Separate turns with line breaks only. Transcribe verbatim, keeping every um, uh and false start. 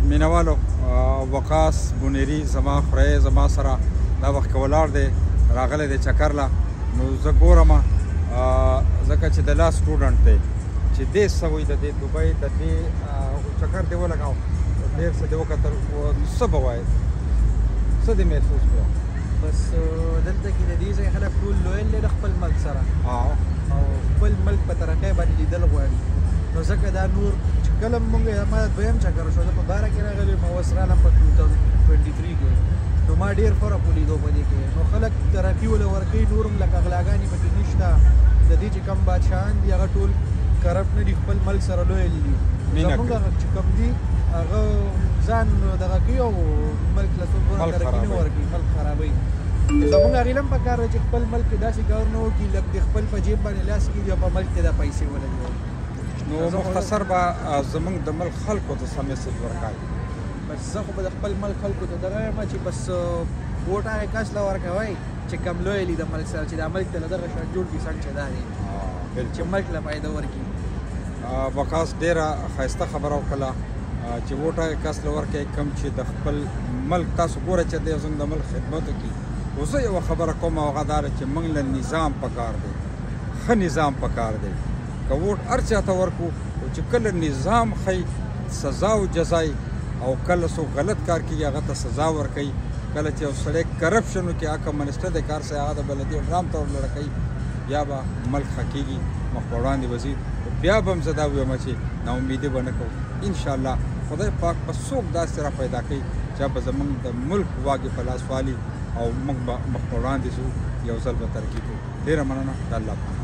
مینوالو وقاص بونیری زما خورۍ زما سره دا وخت کې ولاړ دی راغلی دی چکر له نو زه ګورم ځکه چې د لا سټوډنټ دی چې دې څه وایي د دې دوبۍ د دې چکر دې ولګاو ډېر څه دې وکتل څه به وایې څه دې محسوس کړه
بس دلته کې د دې ځای خلک ټول لویل دی د خپل ملک سره او خپل ملک په ترقۍ باندې لیدل غواړي نو ځکه دا نور چې کله مونږ ما دویم چکر شو زه په باره کې راغلی ما اوس رالم په ټو تاوزنډ ټوینټي تھري کې نو ما ډېر فرق ولیدو په دې کې نو خلک ترقي وله ورکوي نور هم لکه غلاګانې پکې نشته د دې چې کم بادشاهان دي هغه ټول کرپټ نه دي خپل ملک سره لویل دي زمونږ هغه چې کم دي هغه ځان دغه کوي او ملک له څوک ترقي نه ورکوي ملک خرابوي زمونږ هغې له هم پکار دی چې خپل ملک کې داسې کار نه وکړي لږ د خپل په جیب باندې لاس کېږي او په ملک کې دا پیسې ولګوي
نو مختصر به زمونږ د ملک خلکو ته څه میسج ورکوي
بس زه خو به د خپل ملک خلکو ته دغه یم چې بس ووټ هغې کس له ورکوئ چې کم لوی دي د ملک سره چې دا ملک ته له دغه شان جوړ کړي څنګ چې دا دی چې ملک له فایده ورکړي
وقاص ډېره ښایسته خبره وکړله چې ووټ هغې کس له ورکوئ کوم چې د خپل ملک تاسو ګوره چې دی زموږ د ملک خدمت وکړي خو زه یوه خبره کوم او هغه دا ده چې موږ له نظام پکار دی ښه نظام پکار دی که ووټ هر چا ته ورکړو خو چې کله نظام ښیي سزا او جزای او کله څوک غلط کار کوي هغه ته سزا ورکوي کله چې یو سړی کرپشن وکړي هغه منسټر دی کار سړی هغه د بلدیې ډرام ته ورلړه کوي بیا به ملک ښه کېږي مخ په وړاندې وځي بیا به هم زه دا ووایم چې ناامیدي به نه کوو انشاءالله خدای پاک به څوک داسې را پیدا کوي چې به زموږ د ملک واګې په لاس والي او موږ به مخ په وړاندې ځو یو ځل به ترقي کوو ډېره مننه د الله پاک